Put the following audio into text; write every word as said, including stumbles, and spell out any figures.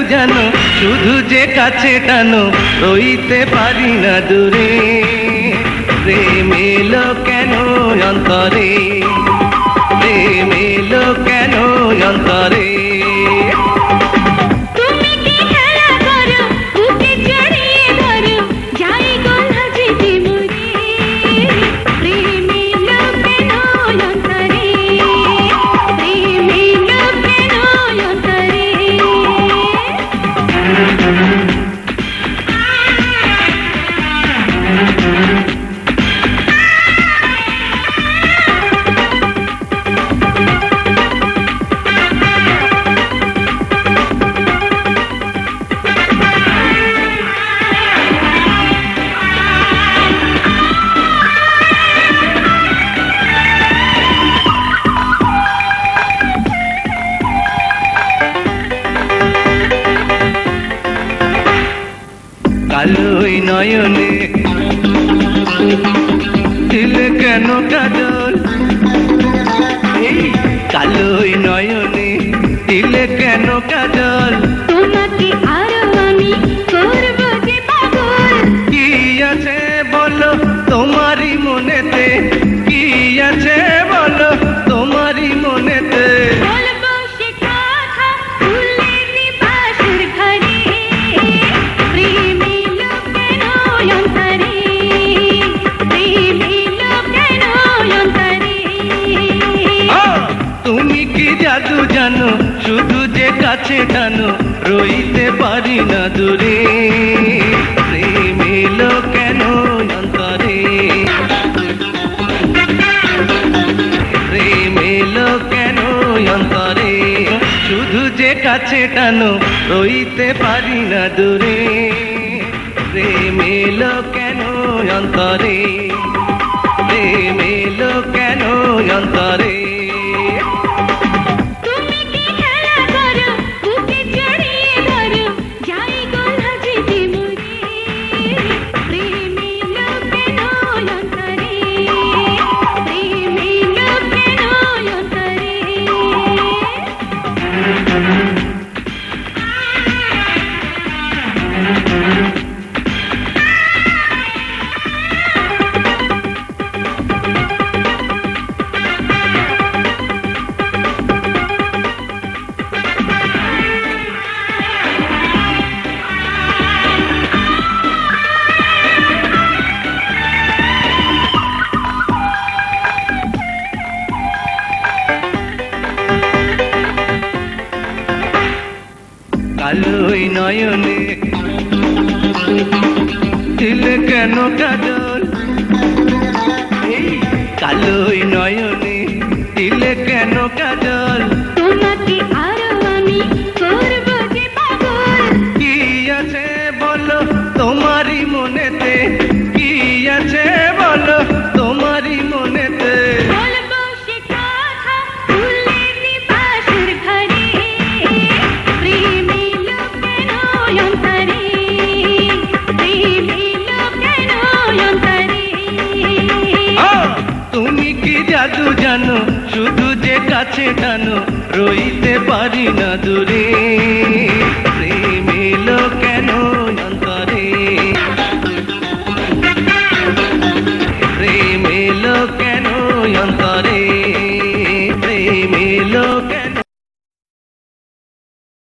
জানো শুধু যে কাছে টানো রইতে পারি না দূরে প্রেম এলো কেন অন্তরে প্রেম এলো কেন অন্তরে কালোই নয়নে দিলে কেন কাজল এই কালোই নয়নে দিলে কেন কাজল তোমাকে আরো আমি করব যে পাগল কি আছে বলো তোমারই মনেতে কি আছে বলো তোমারই মনেতে বলবো সে কথা ভুলে নিবাসের ঘরে প্রেম এলো কেন অন্তরে প্রেম এলো কেন অন্তরে তুমি কি জাদু জানো শুধু যে কাছে টানো রইতে পারি না দূরে প্রেম এলো কেন অন্তরে প্রেম এলো কেন অন্তরে শুধু যে কাছে টানো রইতে পারি না দূরে প্রেম এলো কেন অন্তরে প্রেম এলো কেন অন্তরে কালোই নয়নে দিলে কেন কাজল এই কালোই নয়নে দিলে কেন কাজল তোমাকে আরো আমি করব যে পাগল কি আছে বলো তোমারই মনেতে কি আছে বলো তোমারই মনেতে বলবো সে কথা ভুলে নিবাসের ঘরে প্রেম এলো কেন অন্তরে প্রেম এলো কেন অন্তরে তুমি কি জাদু জানো শুধু যে কাছে টানো রইতে পারি না দূরে প্রেম এলো কেন অন্তরে প্রেম এলো কেন অন্তরে প্রেম এলো